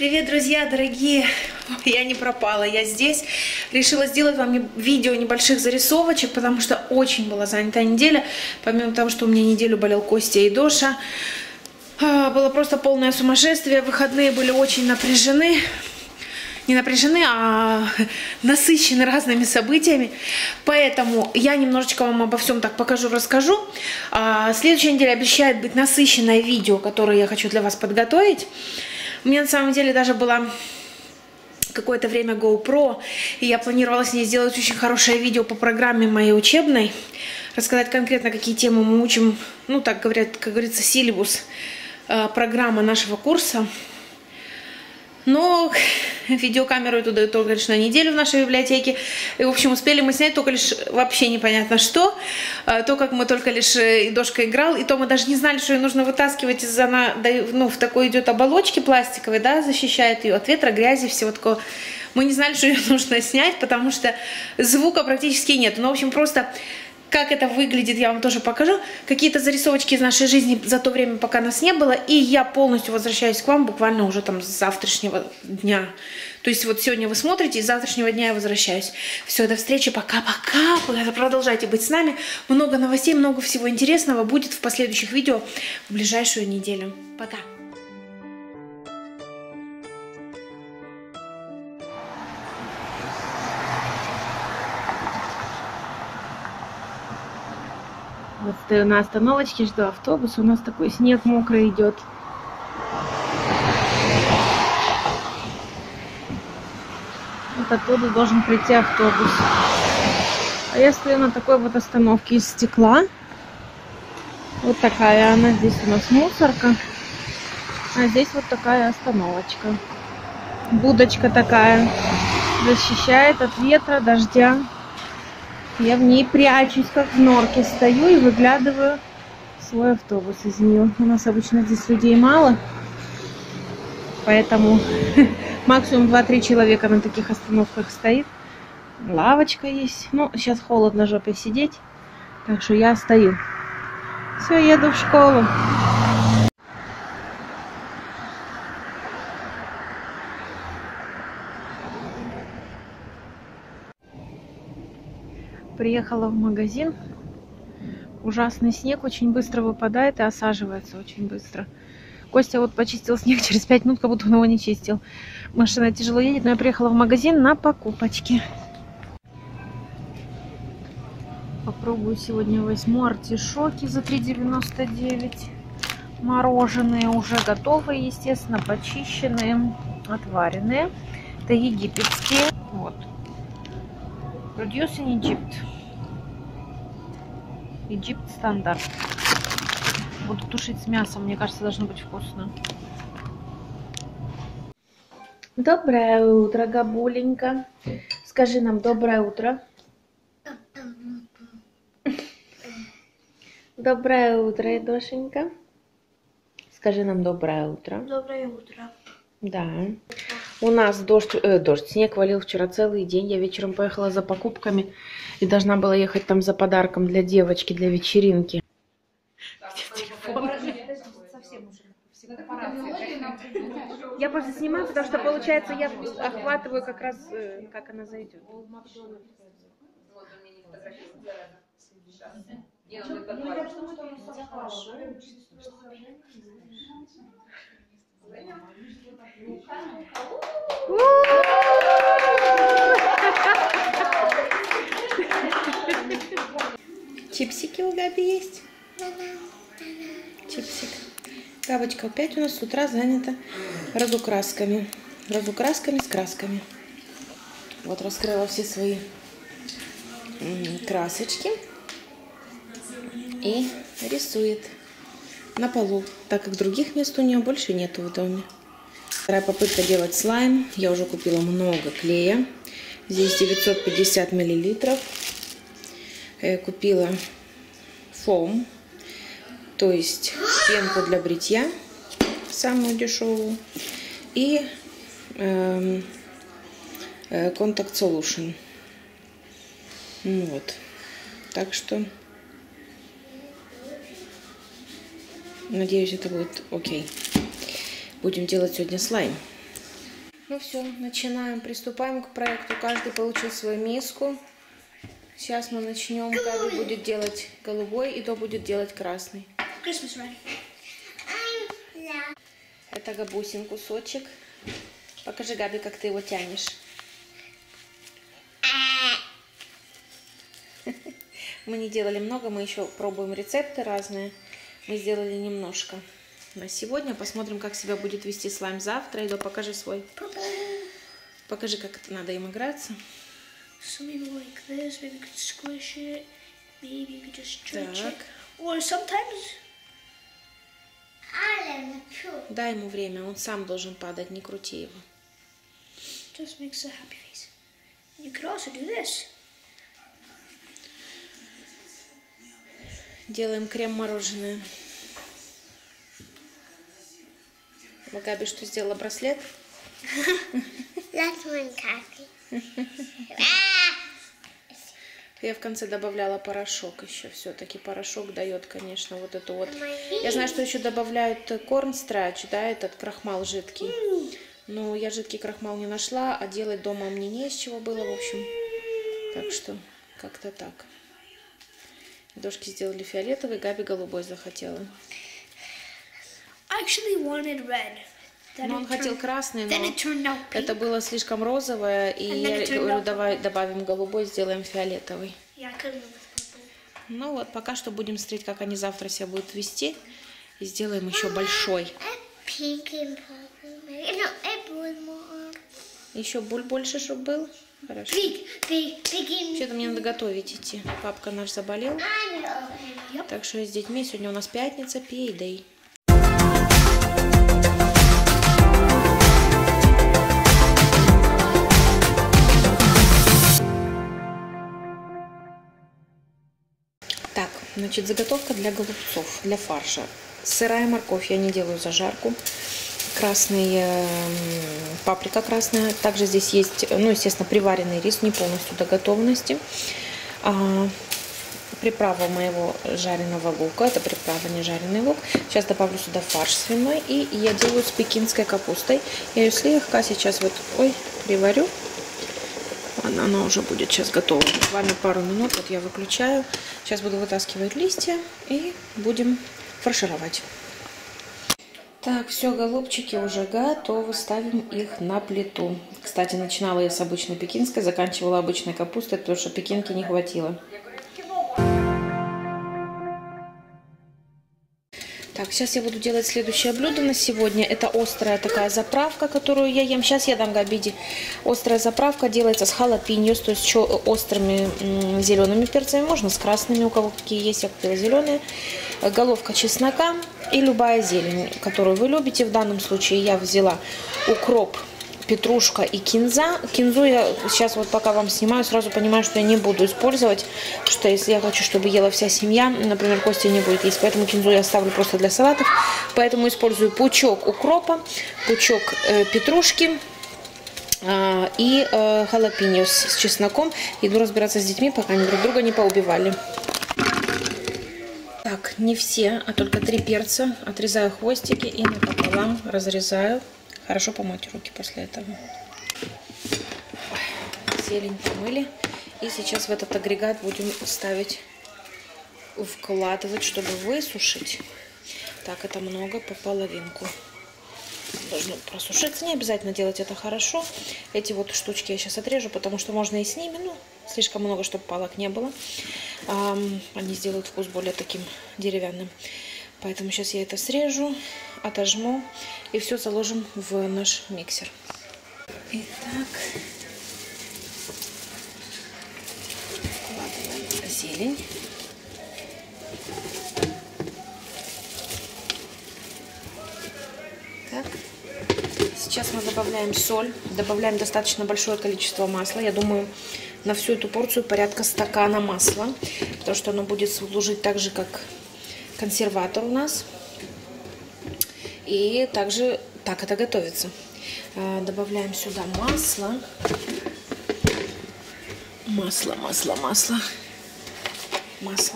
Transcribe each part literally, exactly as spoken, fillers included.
Привет, друзья, дорогие! Я не пропала, я здесь. Решила сделать вам видео небольших зарисовочек, потому что очень была занята неделя. Помимо того, что у меня неделю болел Костя и Доша, было просто полное сумасшествие. Выходные были очень напряжены. Не напряжены, а насыщены разными событиями. Поэтому я немножечко вам обо всем так покажу, расскажу. Следующая неделя обещает быть насыщенное видео, которое я хочу для вас подготовить. У меня на самом деле даже было какое-то время GoPro, и я планировала с ней сделать очень хорошее видео по программе моей учебной, рассказать конкретно, какие темы мы учим, ну, так говорят, как говорится, силибус, э, программа нашего курса. Но видеокамеру эту дают только лишь на неделю в нашей библиотеке. И, в общем, успели мы снять только лишь вообще непонятно что. То, как мы только лишь и Дошка играл, и то мы даже не знали, что ее нужно вытаскивать из-за, ну, в такой идет оболочке пластиковой, да, защищает ее от ветра, грязи, всего такого. Мы не знали, что ее нужно снять, потому что звука практически нет. Ну, в общем, просто... Как это выглядит, я вам тоже покажу. Какие-то зарисовочки из нашей жизни за то время, пока нас не было. И я полностью возвращаюсь к вам буквально уже там с завтрашнего дня. То есть вот сегодня вы смотрите, и с завтрашнего дня я возвращаюсь. Все, до встречи, пока-пока. Продолжайте быть с нами. Много новостей, много всего интересного будет в последующих видео в ближайшую неделю. Пока. Вот стою на остановочке, жду автобус. У нас такой снег мокрый идет. Вот оттуда должен прийти автобус. А я стою на такой вот остановке из стекла. Вот такая она. Здесь у нас мусорка. А здесь вот такая остановочка. Будочка такая. Защищает от ветра, дождя. Я в ней прячусь, как в норке, стою и выглядываю свой автобус из нее. У нас обычно здесь людей мало, поэтому максимум два-три человека на таких остановках стоит. Лавочка есть. Ну, сейчас холодно жопе сидеть, так что я стою. Все, еду в школу. Приехала в магазин. Ужасный снег, очень быстро выпадает и осаживается очень быстро. Костя вот почистил снег через пять минут, как будто он его не чистил. Машина тяжело едет, но я приехала в магазин на покупочки. Попробую сегодня возьму артишоки за три девяносто девять. Мороженые, уже готовые, естественно, почищенные, отваренные. Это египетские. Вот. Produce in Egypt. Egypt стандарт. Буду тушить с мясом. Мне кажется, должно быть вкусно. Доброе утро, Габуленька. Скажи нам доброе утро. Доброе утро, Дошенька. Скажи нам доброе утро. Доброе утро. Да. У нас дождь, э, дождь, снег валил вчера целый день. Я вечером поехала за покупками и должна была ехать там за подарком для девочки, для вечеринки. Я просто снимаю, потому что получается я охватываю как раз, э, как она зайдет. Чипсики у Габи есть? Чипсик. Габочка опять у нас с утра занята разукрасками. Разукрасками с красками. Вот раскрыла все свои красочки и рисует на полу, так как других мест у нее больше нету в доме. Вторая попытка делать слайм. Я уже купила много клея. Здесь девятьсот пятьдесят миллилитров. Купила фоам, то есть пенку для бритья, самую дешевую, и э, э, Contact Solution. Вот. Так что надеюсь, это будет окей. Будем делать сегодня слайм. Ну все, начинаем, приступаем к проекту. Каждый получил свою миску. Сейчас мы начнем. Габи будет делать голубой, и то будет делать красный. Это Габусин кусочек. Покажи, Габи, как ты его тянешь. Мы не делали много, мы еще пробуем рецепты разные. Мы сделали немножко на сегодня. Посмотрим, как себя будет вести слайм завтра. Иду, покажи свой. Покажи, как это надо им играться. Дай ему время, он сам должен падать, не крути его. Just makes a happy face. You could also do this. Делаем крем-мороженое. Габи что сделала? Браслет? Я в конце добавляла порошок еще. Все-таки порошок дает, конечно, вот эту вот. Я знаю, что еще добавляют корнстрач, да, этот крахмал жидкий. Но я жидкий крахмал не нашла, а делать дома мне не из чего было, в общем. Так что как-то так. Дошки сделали фиолетовый, Габи голубой захотела. Но он хотел красный, но это было слишком розовое, и я говорю, давай добавим голубой, сделаем фиолетовый. Ну вот, пока что будем смотреть, как они завтра себя будут вести, и сделаем еще большой. Еще буль больше, чтобы был? Хорошо. Что-то мне надо готовить идти. Папка наш заболел. Так что я с детьми. Сегодня у нас пятница, пей-дэй. Так, значит, заготовка для голубцов, для фарша. Сырая морковь, я не делаю зажарку. Красный, э, паприка красная. Также здесь есть, ну, естественно, приваренный рис, не полностью до готовности. А, приправа моего жареного лука. Это приправа не жареный лук. Сейчас добавлю сюда фарш свиной. И я делаю с пекинской капустой. Я ее слегка сейчас вот, ой, приварю. Она, она уже будет сейчас готова. Буквально пару минут. Вот я выключаю. Сейчас буду вытаскивать листья и будем фаршировать. Так, все, голубчики уже готовы, ставим их на плиту. Кстати, начинала я с обычной пекинской, заканчивала обычной капустой, потому что пекинки не хватило. Так, сейчас я буду делать следующее блюдо на сегодня. Это острая такая заправка, которую я ем. Сейчас я дам Габиде. Острая заправка делается с халапеньос, то есть острыми зелеными перцами. Можно с красными, у кого какие есть, я купила зеленые. Головка чеснока и любая зелень, которую вы любите. В данном случае я взяла укроп, петрушка и кинза. Кинзу я сейчас вот пока вам снимаю, сразу понимаю, что я не буду использовать, потому что если я хочу, чтобы ела вся семья, например, Костя не будет есть, поэтому кинзу я оставлю просто для салатов. Поэтому использую пучок укропа, пучок э, петрушки э, и э, халапеньос с чесноком. Иду разбираться с детьми, пока они друг друга не поубивали. Так, не все, а только три перца. Отрезаю хвостики и напополам разрезаю. Хорошо помыть руки после этого. Зелень помыли. И сейчас в этот агрегат будем ставить, вкладывать, чтобы высушить. Так, это много, по половинку. Должно просушиться. Не обязательно делать это хорошо. Эти вот штучки я сейчас отрежу, потому что можно и с ними. Ну, слишком много, чтобы палок не было. Они сделают вкус более таким деревянным. Поэтому сейчас я это срежу, отожму и все заложим в наш миксер. Итак, вкладываем зелень. Так. Сейчас мы добавляем соль, добавляем достаточно большое количество масла. Я думаю, на всю эту порцию порядка стакана масла, потому что оно будет служить так же, как консерватор у нас. И также так это готовится. Добавляем сюда масло. Масло, масло, масло. Масло.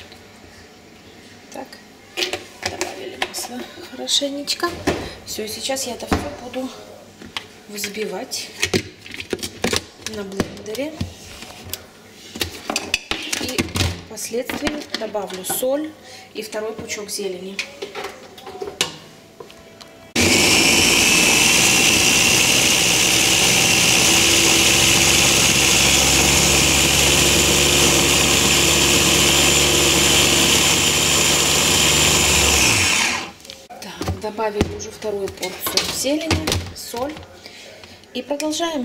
Так. Добавили масло хорошенечко. Все, сейчас я это все буду взбивать на блендере. И впоследствии добавлю соль и второй пучок зелени. Так, добавили уже вторую порцию зелени, соль и продолжаем.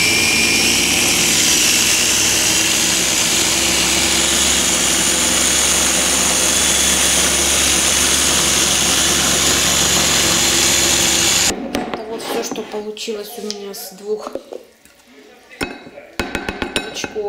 Что получилось у меня с двух пучков.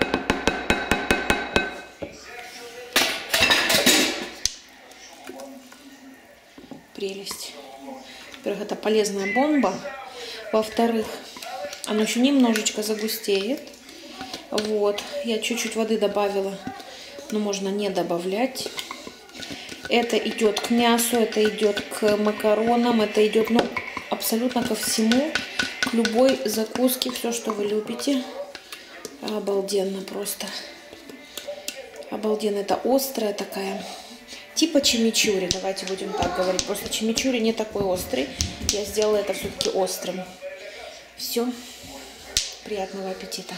Прелесть. Во-первых, это полезная бомба. Во-вторых, оно еще немножечко загустеет. Вот. Я чуть-чуть воды добавила, но можно не добавлять. Это идет к мясу, это идет к макаронам, это идет, ну, абсолютно ко всему, к любой закуске, все, что вы любите. Обалденно просто. Обалденно. Это острая такая, типа чимичури, давайте будем так говорить. Просто чимичури не такой острый. Я сделала это все-таки острым. Все. Приятного аппетита.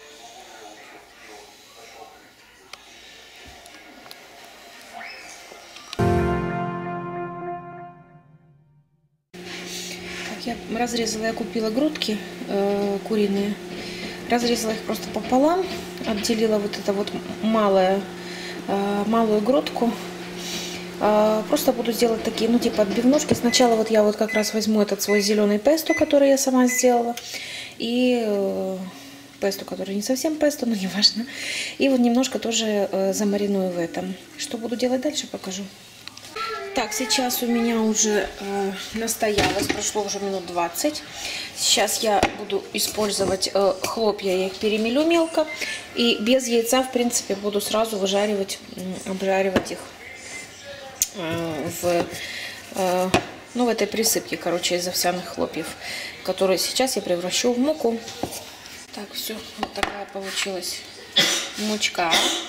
Я разрезала, я купила грудки э, куриные, разрезала их просто пополам, отделила вот это вот малое, э, малую грудку. Э, просто буду делать такие, ну типа отбивнушки. Сначала вот я вот как раз возьму этот свой зеленый песто, который я сама сделала, и э, песто, который не совсем песто, но не важно. И вот немножко тоже э, замариную в этом. Что буду делать дальше, покажу. Так, сейчас у меня уже э, настоялось, прошло уже минут двадцать. Сейчас я буду использовать э, хлопья, я их перемелю мелко. И без яйца, в принципе, буду сразу выжаривать, э, обжаривать их э, в, э, ну, в этой присыпке, короче, из овсяных хлопьев, которые сейчас я превращу в муку. Так, все, вот такая получилась мучка.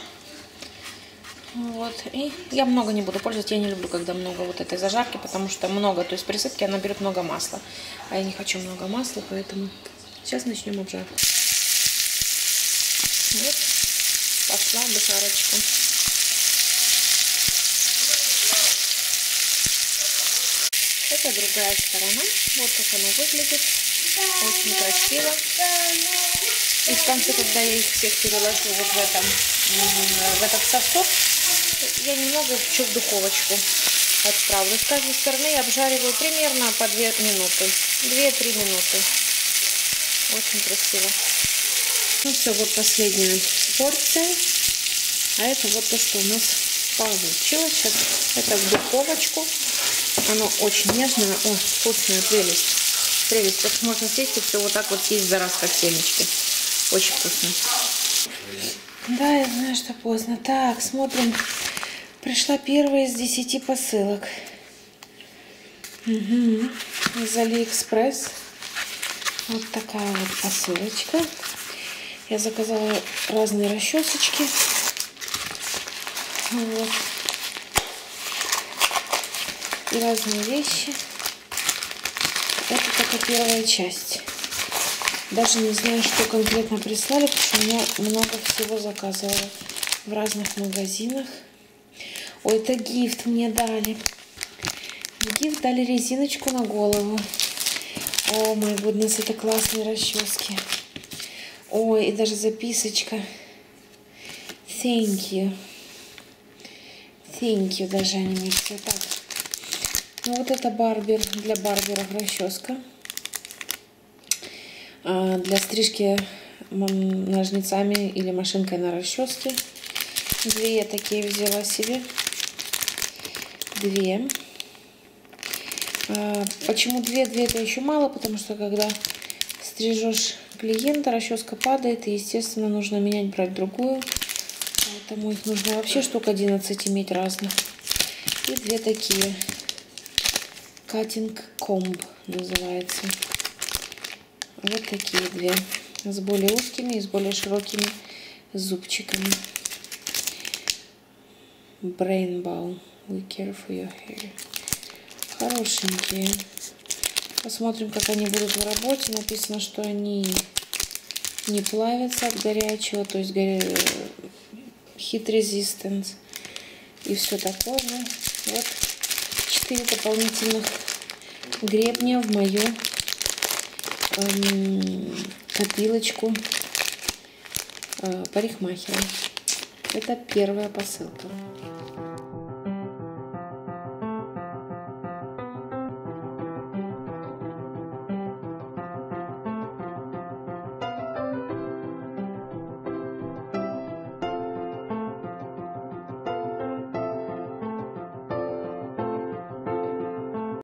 Вот, и я много не буду пользоваться, я не люблю, когда много вот этой зажарки, потому что много, то есть присыпки, она берет много масла, а я не хочу много масла, поэтому сейчас начнем обжарку. Вот, пошла обжарочка. Это другая сторона, вот как она выглядит, очень красиво. И в конце, когда я их всех переложу вот в, этом, в этот сосок, я немного еще в духовочку отправлю. С каждой стороны я обжариваю примерно по две минуты. две-три минуты. Очень красиво. Ну все, вот последняя порция. А это вот то, что у нас получилось. Сейчас это в духовочку. Оно очень нежное. О, вкусная, прелесть. Прелесть. Так можно съесть и все вот так вот съесть за раз, как семечки. Очень вкусно. Да, я знаю, что поздно. Так, смотрим. Пришла первая из десяти посылок. Угу. Из Алиэкспресс. Вот такая вот посылочка. Я заказала разные расчесочки. Вот. И разные вещи. Это только первая часть. Даже не знаю, что конкретно прислали, потому что у меня много всего заказывала в разных магазинах. Ой, это гифт мне дали. В гифт дали резиночку на голову. О, мой гуднес, это классные расчески. Ой, и даже записочка. Thank you. Thank you, даже они мне все так. Ну вот это барбер, для барберов расческа. А для стрижки ножницами или машинкой на расческе. Две я такие взяла себе. Две. А почему две? Две это еще мало, потому что когда стрижешь клиента, расческа падает, и, естественно, нужно менять, брать другую. Поэтому их нужно вообще штук одиннадцать иметь разных. И две такие. Cutting Comb называется. вот такие две. С более узкими и с более широкими зубчиками. Brain Balm. We care for your hair. Хорошенькие. Посмотрим, как они будут в работе. Написано, что они не плавятся от горячего, то есть heat resistance и все такое. Вот четыре дополнительных гребня в мою эм, копилочку э, парикмахера. Это первая посылка.